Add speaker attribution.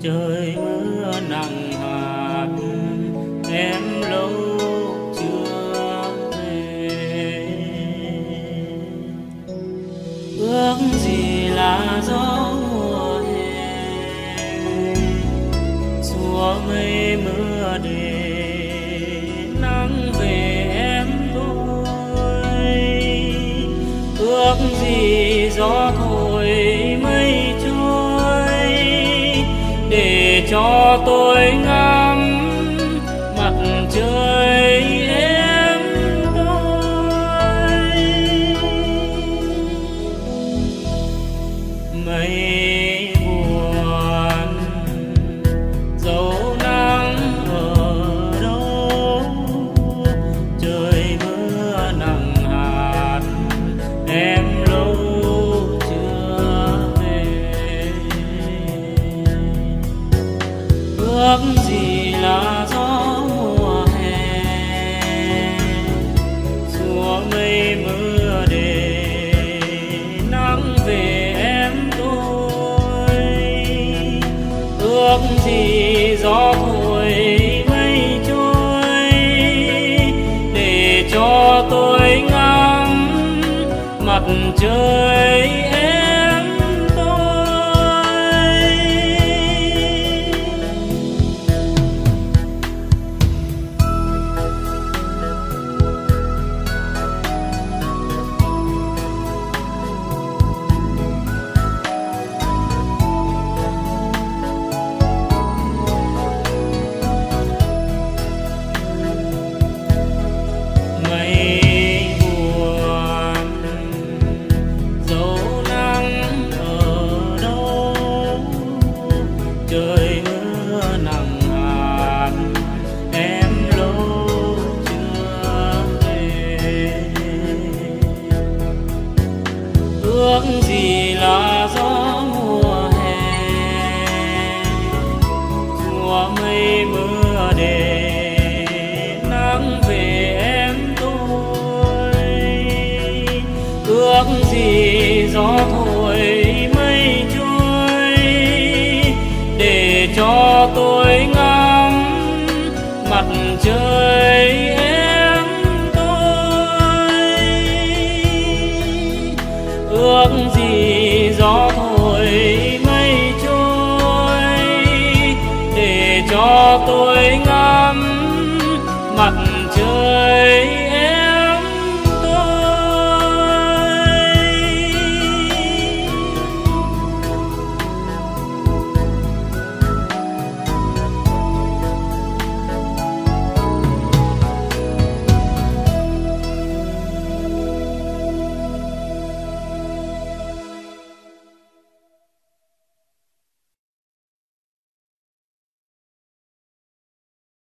Speaker 1: trời mưa nặng hạt em lâu chưa về. Ước gì là gió mùa hè xua mây mưa để nắng về em thôi. Ước gì gió thổi mây trôi để cho tôi ngắm mặt trời em tôi. Mây buồn dấu nắng ở đâu, trời mưa nặng hạt em lâu chưa về. Ước gì là gió mùa hè xua mây mưa để nắng về em tôi. Ước gì gió thổi mây trôi để cho tôi ngắm mặt trời em tôi. Mây buồn dấu nắng ở đâu, trời mưa nặng hạt em lâu chưa về. Ước gì là gió mùa hè xua mây mưa để nắng về em tôi. Ước gì gió thổi mây trôi để cho tôi ngắm mặt trời em tôi. Ước gì gió thổi mây trôi để cho tôi ngắm mặt